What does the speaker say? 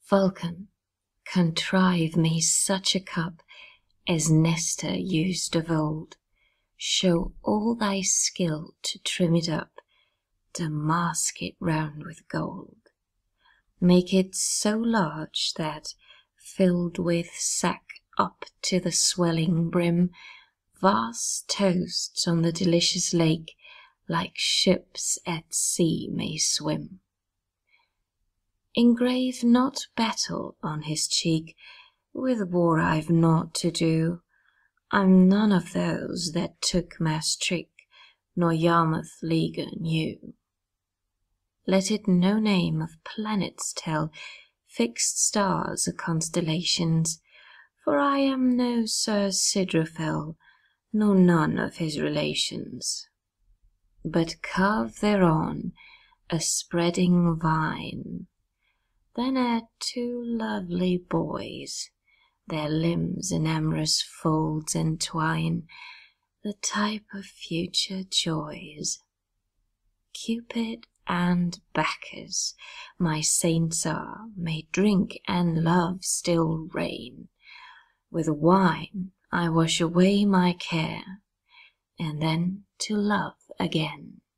Vulcan, contrive me such a cup as Nestor used of old. Show all thy skill to trim it up, damask it round with gold. Make it so large that, filled with sack up to the swelling brim, vast toasts on the delicious lake like ships at sea may swim. Engrave not battle on his cheek, with war I've naught to do. I'm none of those that took Maastricht, nor Yarmouth Leaguer knew. Let it no name of planets tell, fixed stars or constellations, for I am no Sir Sidrophel, nor none of his relations. But carve thereon a spreading vine, then add 2 lovely boys, their limbs in amorous folds entwine, the type of future joys. Cupid and Bacchus, my saints are, may drink and love still reign. With wine I wash away my care, and then to love again.